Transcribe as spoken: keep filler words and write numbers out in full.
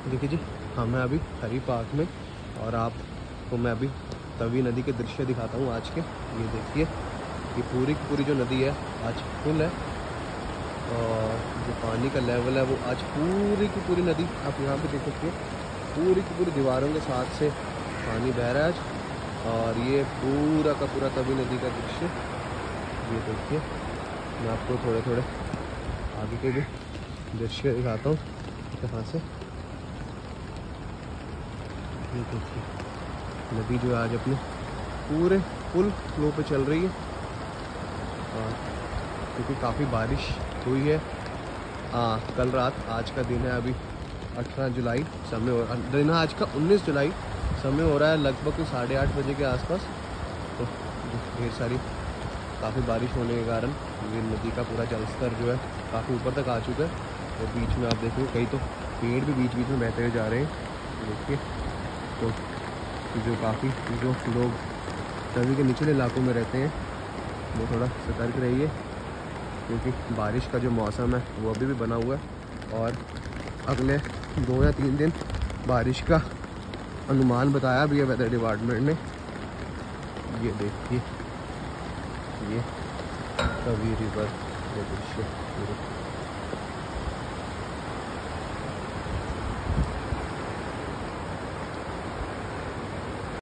देखिए जी, हम हैं अभी हरी पार्क में और आपको मैं अभी तवी नदी के दृश्य दिखाता हूँ आज के। ये देखिए, ये पूरी की पूरी जो नदी है आज फुल है और जो पानी का लेवल है वो आज पूरी की पूरी नदी आप यहाँ पे देख सकते हैं, पूरी की पूरी दीवारों के साथ से पानी बह रहा है आज। और ये पूरा का पूरा तवी नदी का दृश्य ये देखिए। मैं आपको थोड़े थोड़े आगे के भी दृश्य दिखाता हूँ यहाँ से। ये देखिए, नदी जो आज अपने पूरे फुल फ्लो पे चल रही है और क्योंकि काफ़ी बारिश हुई है। हाँ, कल रात, आज का दिन है अभी अठारह जुलाई, समय हो दिन है आज का उन्नीस जुलाई, समय हो रहा है लगभग साढ़े आठ बजे के आसपास। तो ढेर सारी काफ़ी बारिश होने के कारण ये नदी का पूरा जलस्तर जो है काफ़ी ऊपर तक आ चुका है। और तो बीच में आप देखेंगे कई तो पेड़ भी बीच बीच में बहते हुए जा रहे हैं, देखिए। तो जो काफ़ी जो लोग नदी के निचले इलाकों में रहते हैं वो थोड़ा सतर्क रहिए, क्योंकि बारिश का जो मौसम है वो अभी भी बना हुआ है और अगले दो या तीन दिन बारिश का अनुमान बताया भी है वेदर डिपार्टमेंट ने। ये देखिए, ये तवी रिवर दृश्य।